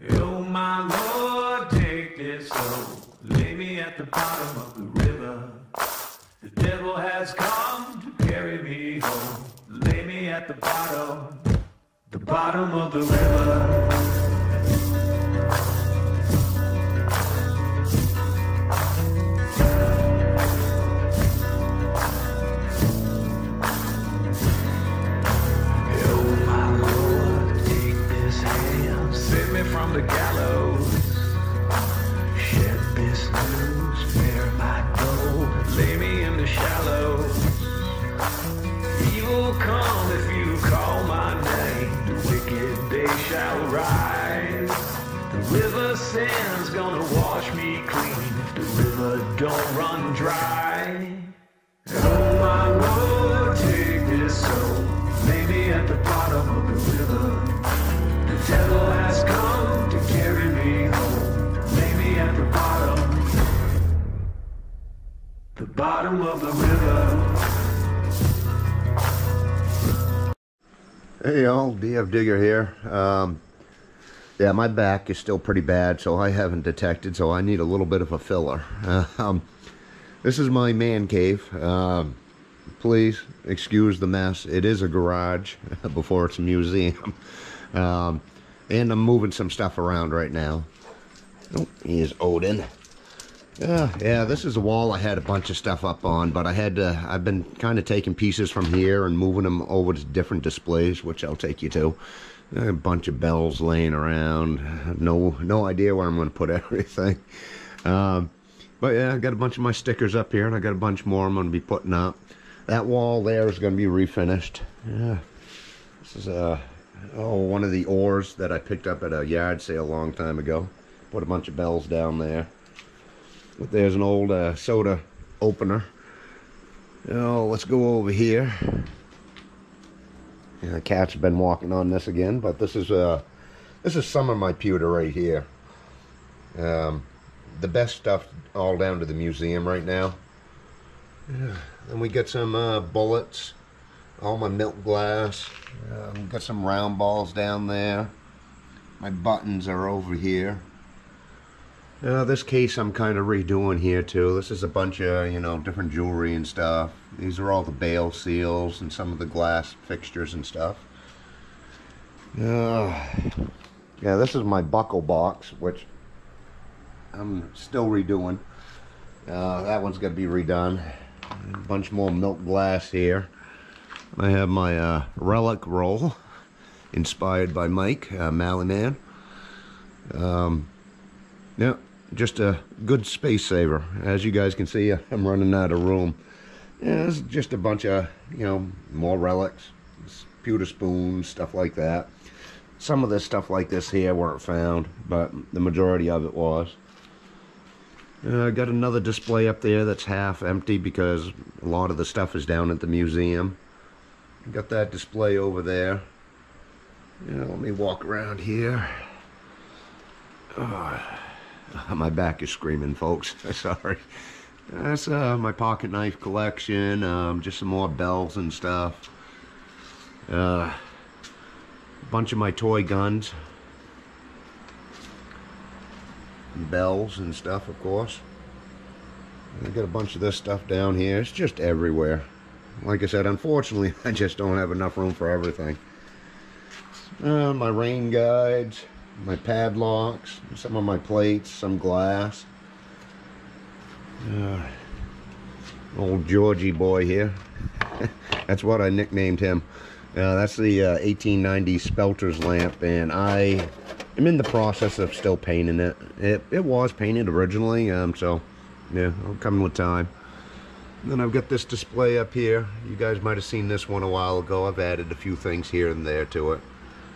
Oh my Lord, take this soul, lay me at the bottom of the river. The devil has come to carry me home, lay me at the bottom of the river. From the gallows, shed this news, where my go, lay me in the shallows. Evil come if you call my name, the wicked they shall rise. The river sand's gonna wash me clean if the river don't run dry. Oh my Lord, take this soul, lay me at the bottom of the river. The devil has come to carry me home, lay me at the bottom of the river. Hey y'all, DF Digger here. Yeah, my back is still pretty bad, so I haven't detected, so I need a little bit of a filler. This is my man cave. Please excuse the mess. It is a garage before it's a museum. And I'm moving some stuff around right now. Oh, here's Odin. Yeah, this is a wall I had a bunch of stuff up on, but I've been kind of taking pieces from here and moving them over to different displays, which I'll take you to. A bunch of bells laying around. No idea where I'm going to put everything. But yeah, I got a bunch of my stickers up here, and I got a bunch more I'm going to be putting up. That wall there is going to be refinished. Yeah, this is one of the ores that I picked up at a yard sale a long time ago. Put a bunch of bells down there. But there's an old soda opener. Oh, let's go over here. Yeah, the cat's been walking on this again, but this is some of my pewter right here. The best stuff all down to the museum right now. Yeah. Then we got some bullets. All my milk glass. Got some round balls down there. My buttons are over here. This case I'm kind of redoing here too. This is a bunch of, different jewelry and stuff. These are all the bail seals and some of the glass fixtures and stuff. Yeah, this is my buckle box, which I'm still redoing. That one's got to be redone. A bunch more milk glass here. I have my relic roll, inspired by Mike, Mally Man. Yeah, just a good space saver. As you guys can see, I'm running out of room. Yeah, this is just a bunch of, more relics, pewter spoons, stuff like that. Some of this stuff like this here weren't found, but the majority of it was. I got another display up there that's half empty because a lot of the stuff is down at the museum. Got that display over there. Let me walk around here. Oh, my back is screaming, folks. Sorry. That's my pocket knife collection. Just some more bells and stuff. A bunch of my toy guns. Bells and stuff, of course. I got a bunch of this stuff down here. It's just everywhere. Like I said, unfortunately, I just don't have enough room for everything. My rain guides, my padlocks, some of my plates, some glass. Old Georgie boy here. That's what I nicknamed him. That's the 1890 Spelter's lamp, and I am in the process of still painting it. It was painted originally, so yeah, I'm coming with time. Then I've got this display up here. You guys might have seen this one a while ago. I've added a few things here and there to it.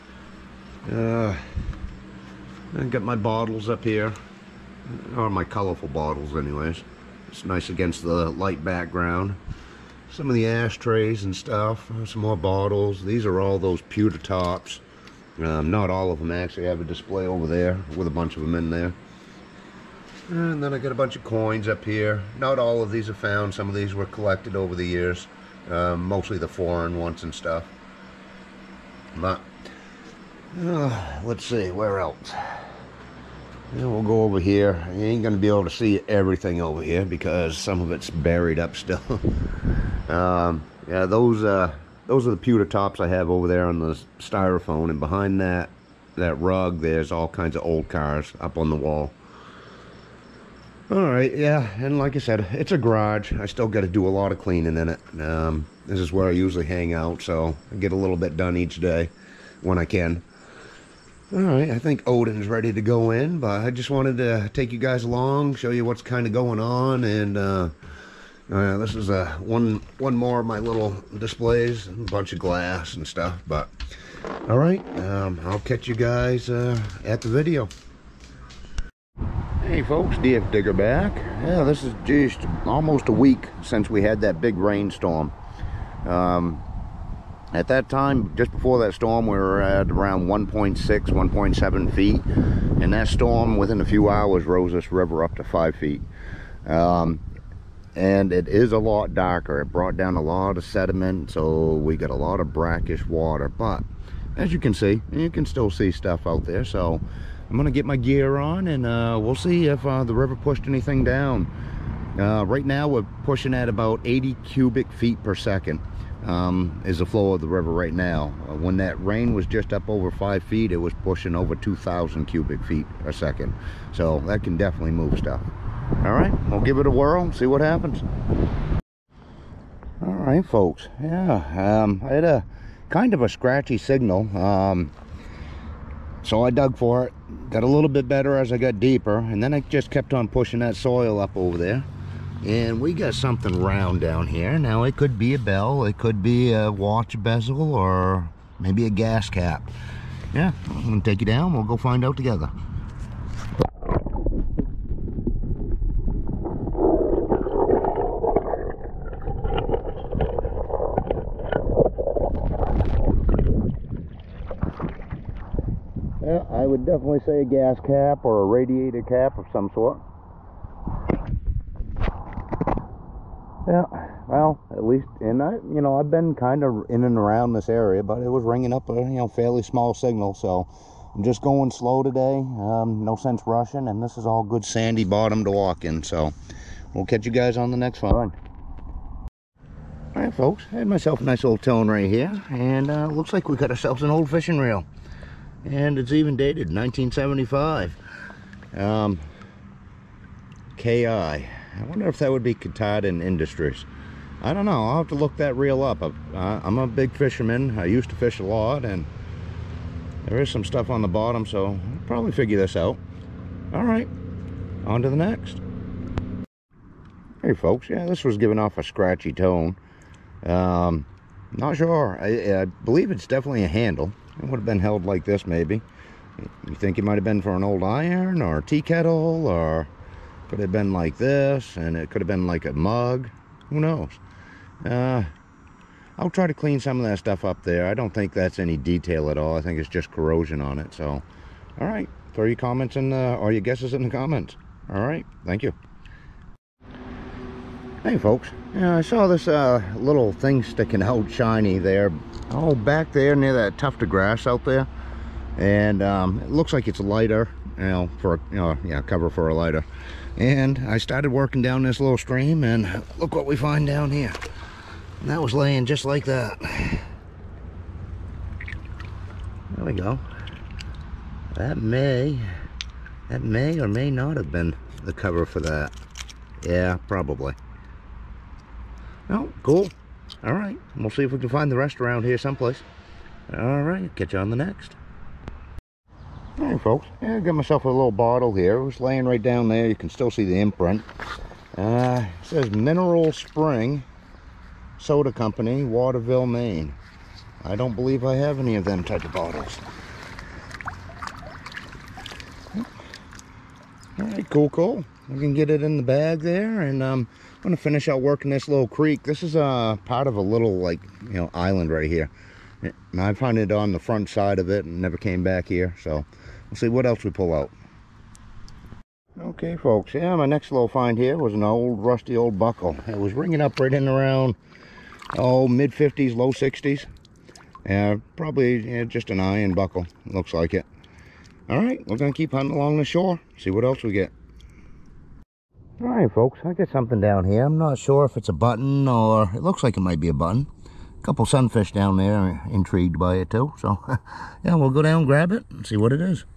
I've got my bottles up here, or my colorful bottles anyways. It's nice against the light background. Some of the ashtrays and stuff, some more bottles. These are all those pewter tops. Not all of them actually. I have a display over there with a bunch of them in there. And then I got a bunch of coins up here. Not all of these are found. Some of these were collected over the years. Mostly the foreign ones and stuff. But let's see, where else? And we'll go over here. You ain't gonna be able to see everything over here because some of it's buried up still. Yeah, those are the pewter tops I have over there on the styrofoam, and behind that rug there's all kinds of old cars up on the wall. All right, yeah, and like I said, it's a garage. I still got to do a lot of cleaning in it. This is where I usually hang out, so I get a little bit done each day when I can. All right, I think Odin's ready to go in, but I just wanted to take you guys along, show you what's kind of going on, and this is one more of my little displays, a bunch of glass and stuff. But all right, I'll catch you guys at the video. Hey folks, DF Digger back. Yeah, this is just almost a week since we had that big rainstorm. At that time, just before that storm, we were at around 1.6, 1.7 feet. And that storm, within a few hours, rose this river up to 5 feet. And it is a lot darker. It brought down a lot of sediment, so we got a lot of brackish water. But as you can see, you can still see stuff out there. So I'm gonna get my gear on, and we'll see if the river pushed anything down. Right now we're pushing at about 80 cubic feet per second is the flow of the river right now. When that rain was just up over 5 feet, it was pushing over 2,000 cubic feet a second. So that can definitely move stuff. All right, we'll give it a whirl, see what happens. All right folks, yeah, I had a kind of a scratchy signal, so I dug for it, got a little bit better as I got deeper, and then I just kept on pushing that soil up over there, and we got something round down here. Now it could be a bell, it could be a watch bezel, or maybe a gas cap. Yeah, I'm gonna take you down, we'll go find out together. Yeah, I would definitely say a gas cap or a radiator cap of some sort. Yeah, well, at least, and I've been kind of in and around this area, but it was ringing up a, fairly small signal, so I'm just going slow today. No sense rushing, and this is all good sandy bottom to walk in, so we'll catch you guys on the next one. All right, folks, I had myself a nice old tone right here, and looks like we got ourselves an old fishing reel. And it's even dated 1975. KI. I wonder if that would be Katahdin Industries. I don't know, I'll have to look that reel up. I'm a big fisherman. I used to fish a lot, and there is some stuff on the bottom, so I'll probably figure this out. All right, on to the next. Hey folks, yeah, this was giving off a scratchy tone. Not sure. I believe it's definitely a handle. It would have been held like this, maybe. You think it might have been for an old iron or a tea kettle, or could have been like this, and it could have been like a mug. Who knows? I'll try to clean some of that stuff up there. I don't think that's any detail at all. I think it's just corrosion on it. So, all right, throw your comments in or your guesses in the comments. All right, thank you. Hey folks, yeah, I saw this little thing sticking out shiny there, back there near that tuft of grass out there, and it looks like it's a lighter, for cover for a lighter. And I started working down this little stream, and look what we find down here. And that was laying just like that. There we go. That may or may not have been the cover for that. Yeah, probably. Oh, cool. All right, we'll see if we can find the rest around here someplace. All right, catch you on the next. All right, folks, yeah, I got myself a little bottle here. It was laying right down there. You can still see the imprint. It says Mineral Spring Soda Company, Waterville, Maine. I don't believe I have any of them type of bottles. All right, cool. We can get it in the bag there, and I'm going to finish out working this little creek. This is part of a little, island right here. I found it on the front side of it and never came back here, so we'll see what else we pull out. Okay, folks, yeah, my next little find here was an old, rusty old buckle. It was ringing up right in around, mid-50s, low 60s. Probably just an iron buckle, looks like it. All right, we're gonna keep hunting along the shore, see what else we get. All right, folks, I got something down here. I'm not sure if it's a button or it looks like it might be a button. A couple sunfish down there, I'm intrigued by it too. So, yeah, we'll go down, grab it, and see what it is.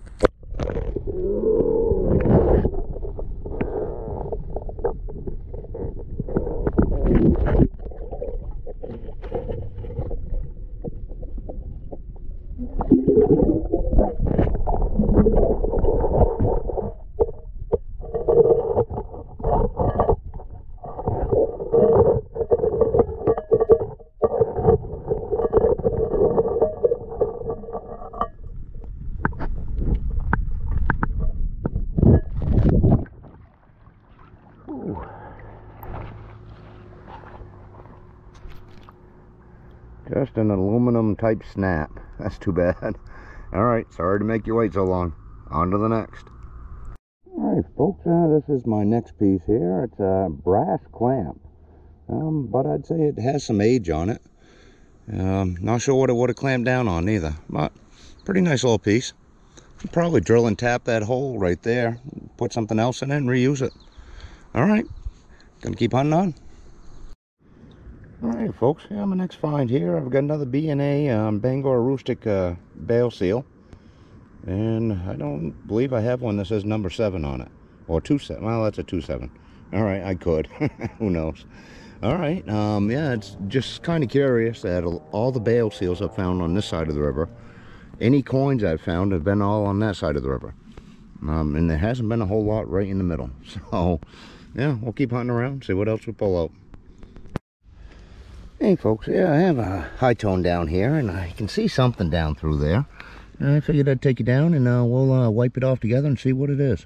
Just an aluminum type snap. That's too bad. Alright, sorry to make you wait so long. On to the next. Alright folks, this is my next piece here. It's a brass clamp. But I'd say it has some age on it. Not sure what it would have clamped down on either. But pretty nice little piece. Could probably drill and tap that hole right there. Put something else in it and reuse it. Alright, gonna keep hunting on. Alright folks, yeah, my next find here, I've got another B&A Bangor Rustic bail seal. And I don't believe I have one that says number 7 on it. Or 2-7, well that's a 2-7. Alright, I could, who knows. Alright, yeah, it's just kind of curious that all the bail seals I've found on this side of the river, any coins I've found have been all on that side of the river. And there hasn't been a whole lot right in the middle. So, yeah, we'll keep hunting around, see what else we pull out. Hey folks, yeah, I have a high tone down here and I can see something down through there. I figured I'd take you down and we'll wipe it off together and see what it is.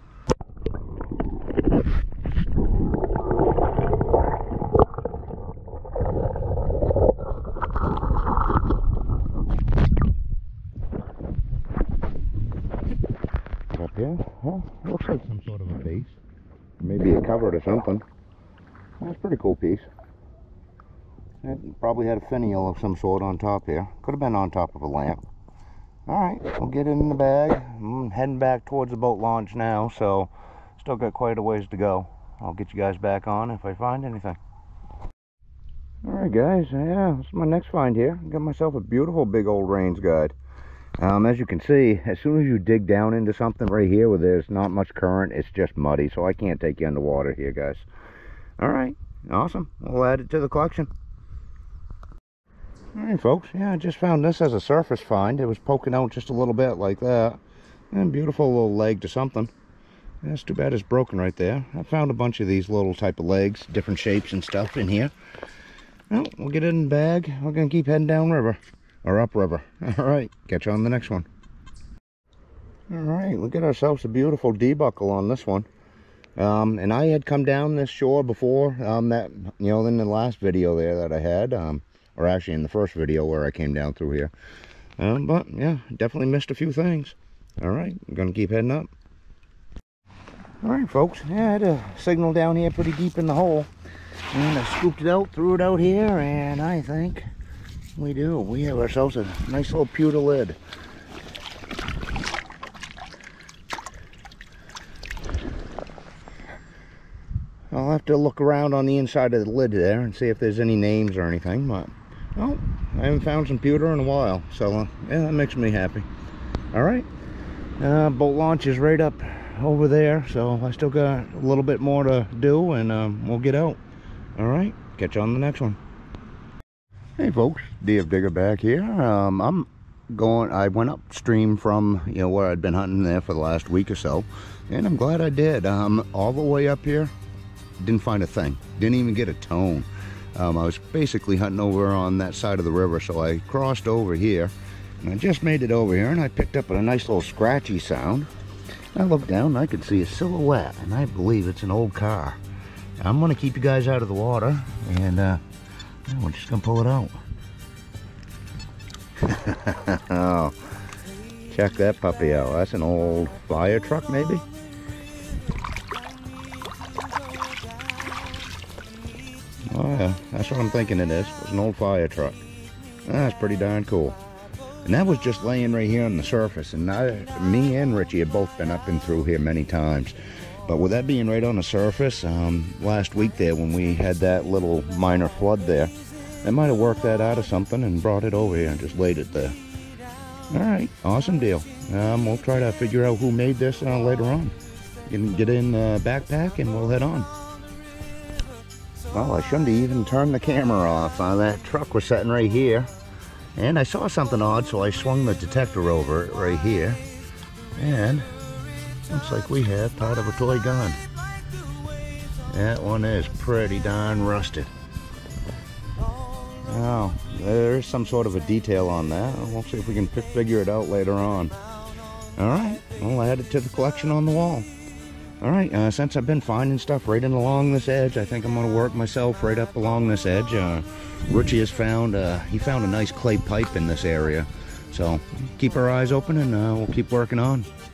Up here, well, looks like some sort of a piece. Maybe a cover or something. That's a pretty cool piece. It probably had a finial of some sort on top here. Could have been on top of a lamp. Alright, we'll get it in the bag. I'm heading back towards the boat launch now, so still got quite a ways to go. I'll get you guys back on if I find anything. Alright guys, yeah, this is my next find here. Got myself a beautiful big old range guide. As you can see, as soon as you dig down into something right here where there's not much current, it's just muddy, so I can't take you underwater here guys. Alright, awesome. We'll add it to the collection. Alright folks, yeah, I just found this as a surface find. It was poking out just a little bit like that. And beautiful little leg to something. Yeah, it's too bad it's broken right there. I found a bunch of these little type of legs, different shapes and stuff in here. Well, we'll get it in the bag. We're going to keep heading down river. Or up river. Alright, catch you on the next one. Alright, we'll get ourselves a beautiful D-buckle on this one. And I had come down this shore before, that, you know, in the last video there that I had. Or actually in the first video where I came down through here. But yeah, definitely missed a few things. Alright, I'm gonna keep heading up. Alright folks, yeah, I had a signal down here pretty deep in the hole. And I scooped it out, threw it out here, and I think we do. We have ourselves a nice little pewter lid. I'll have to look around on the inside of the lid there and see if there's any names or anything, but well, I haven't found some pewter in a while, so yeah, that makes me happy. Alright, boat launch is right up over there, so I still got a little bit more to do, and we'll get out. Alright, catch you on the next one. Hey folks, DF Digger back here. I went upstream from, you know, where I'd been hunting there for the last week or so, and I'm glad I did. All the way up here, didn't find a thing, didn't even get a tone. I was basically hunting over on that side of the river, so I crossed over here and I just made it over here and I picked up a nice little scratchy sound. I looked down and I could see a silhouette, and I believe it's an old car. I'm going to keep you guys out of the water, and we're just going to pull it out. Oh, check that puppy out. That's an old fire truck maybe. Oh yeah, that's what I'm thinking it is. It's an old fire truck. That's pretty darn cool. And that was just laying right here on the surface. And me and Richie have both been up and through here many times. But with that being right on the surface, last week there when we had that little minor flood there, they might have worked that out of something and brought it over here and just laid it there. All right, awesome deal. We'll try to figure out who made this later on. You can get in the backpack and we'll head on. Well, I shouldn't have even turned the camera off. That truck was sitting right here. And I saw something odd, so I swung the detector over it right here. And looks like we have part of a toy gun. That one is pretty darn rusted. Now, there's some sort of a detail on that. We'll see if we can figure it out later on. Alright, we'll add it to the collection on the wall. Alright, since I've been finding stuff right in along this edge, I think I'm going to work myself right up along this edge. Richie has found, he found a nice clay pipe in this area. So, keep our eyes open and we'll keep working on.